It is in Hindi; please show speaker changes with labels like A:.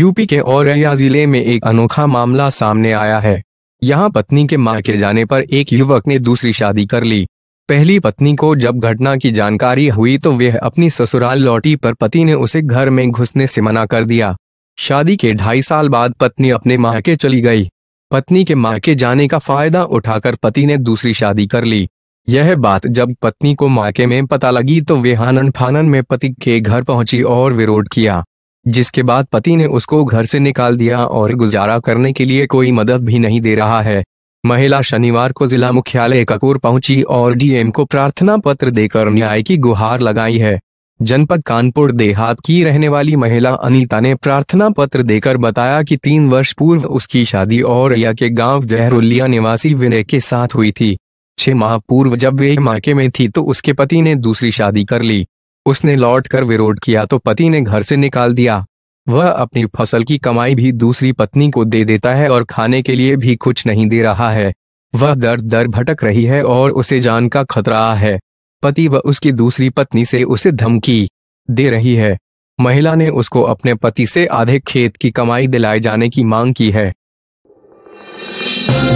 A: यूपी के औरैया जिले में एक अनोखा मामला सामने आया है। यहाँ पत्नी के मायके जाने पर एक युवक ने दूसरी शादी कर ली। पहली पत्नी को जब घटना की जानकारी हुई तो वह अपनी ससुराल लौटी, पर पति ने उसे घर में घुसने से मना कर दिया। शादी के 2.5 साल बाद पत्नी अपने मायके चली गई। पत्नी के मायके जाने का फायदा उठाकर पति ने दूसरी शादी कर ली। यह बात जब पत्नी को मायके में पता लगी तो वह आनन फानन में पति के घर पहुंची और विरोध किया, जिसके बाद पति ने उसको घर से निकाल दिया और गुजारा करने के लिए कोई मदद भी नहीं दे रहा है। महिला शनिवार को जिला मुख्यालय ककूर पहुंची और डीएम को प्रार्थना पत्र देकर न्याय की गुहार लगाई है। जनपद कानपुर देहात की रहने वाली महिला अनीता ने प्रार्थना पत्र देकर बताया कि 3 वर्ष पूर्व उसकी शादी औरैया के गांव जहरुल्लिया निवासी विनय के साथ हुई थी। 6 माह पूर्व जब वे मायके में थी तो उसके पति ने दूसरी शादी कर ली। उसने लौटकर विरोध किया तो पति ने घर से निकाल दिया। वह अपनी फसल की कमाई भी दूसरी पत्नी को दे देता है और खाने के लिए भी कुछ नहीं दे रहा है। वह दर दर भटक रही है और उसे जान का खतरा है। पति व उसकी दूसरी पत्नी से उसे धमकी दे रही है। महिला ने उसको अपने पति से आधे खेत की कमाई दिलाए जाने की मांग की है।